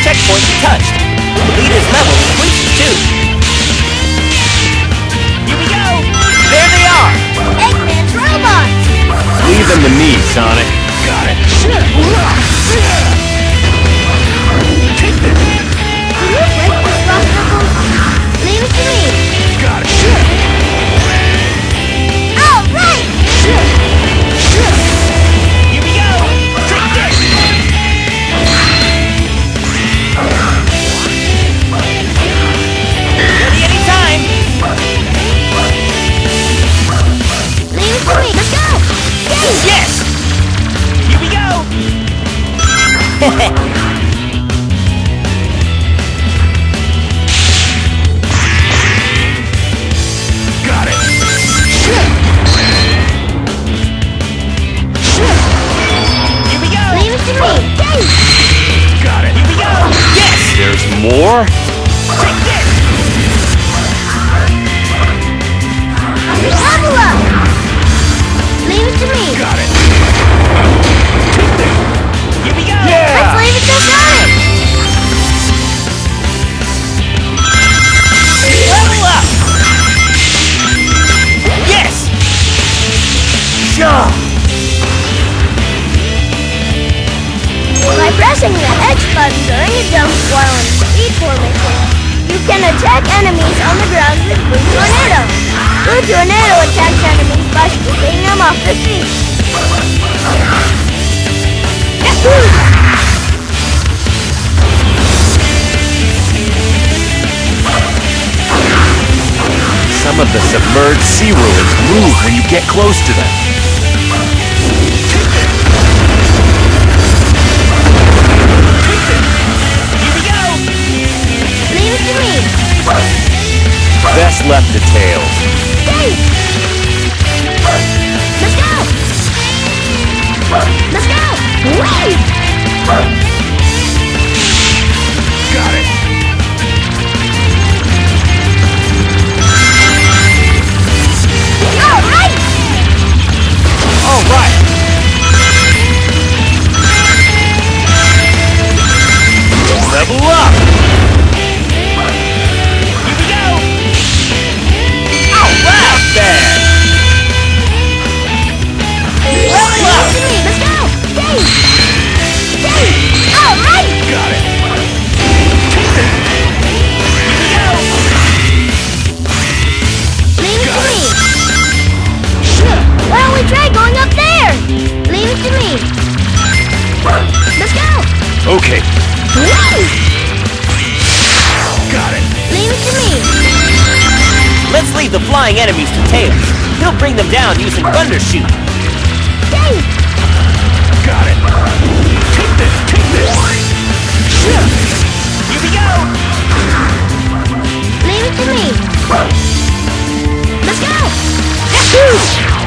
checkpoint you touched. The leader's level increases too. Here we go! There they are! Eggman's robots! Leave them to me, Sonic. Got it. Take this! Can you break this rock, Knuckles? Leave it to me! Got it. All right! Here we go! Take this! Ready anytime! Leave it to me! Let's go! Yay! Yes! Here we go! Got it. Here we go! Leave it to me! Yay! Got it. Here we go! Yes! There's more? Take this! Level up! Leave it to me! Got it. Here we go! Let's leave it to Sonic! Level up! Yes! Jump! By pressing the X button during a jump while in speed formation, you can attack enemies on the ground with Blue Tornado. Blue Tornado attacks enemies by sweeping them off their feet. Yahoo! Some of the submerged sea ruins move when you get close to them. Here we go! Leave it to me. Best left to Tails. Yay! Let's go! Let's go! Whee! Got it. All right! All right. Level up. Here we go! All right. Not bad. Leave it to me. Let's go! Yay! Yay! All right! Got it. Here we go! Leave it to me. Why don't we try going up there? Leave it to me. Let's go. Okay. Whee! Got it. Leave it to me. Let's leave the flying enemies to Tails. He'll bring them down using Thunder Shoot. Yay! Got it. Take this. Here we go! Leave it to me. Let's go. Yahoo!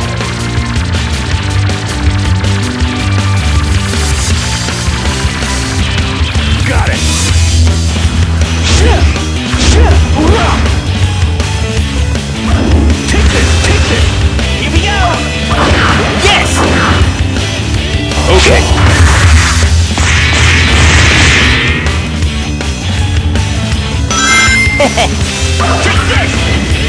Got it. Take this. Here we go! Yes! Okay. Take this!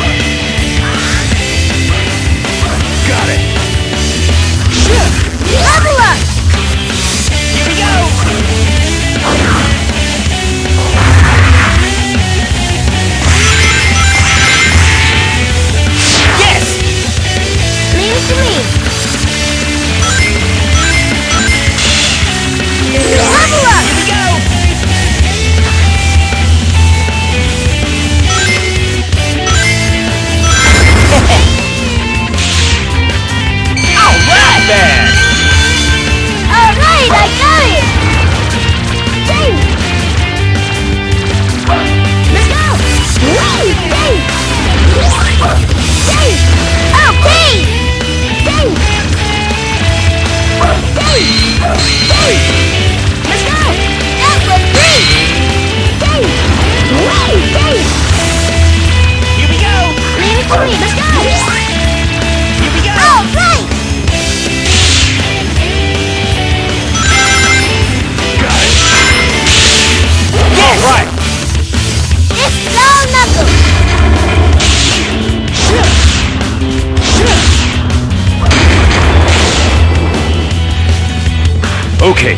Okay.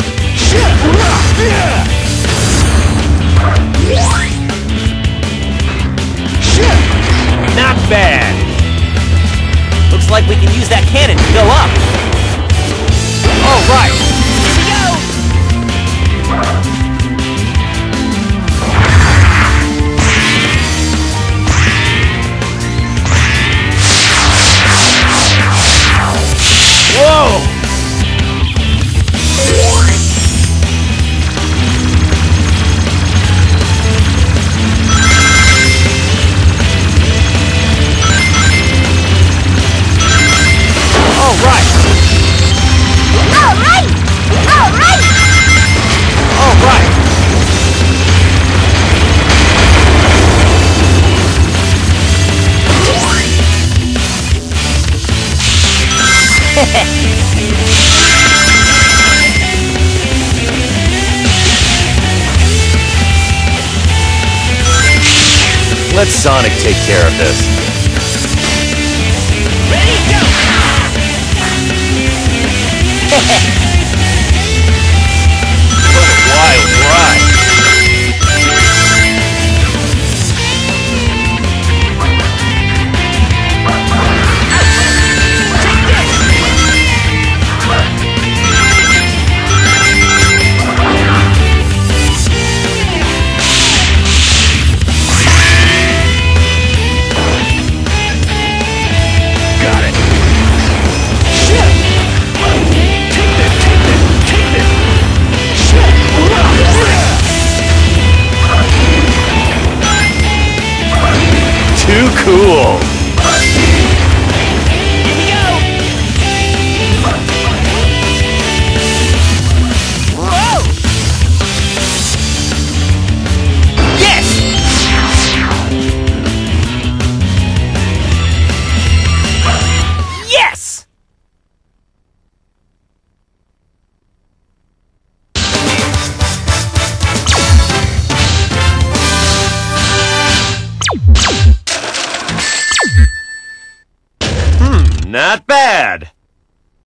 Not bad. Looks like we can use that cannon to go up. All right. Whoa! All right! All right! All right! All right! Let Sonic take care of this. Ready, go! What a wild ride. Got it. Shit. Take this. Shit. Too cool. Here we go! Whoa! Yes! Yes! Not bad.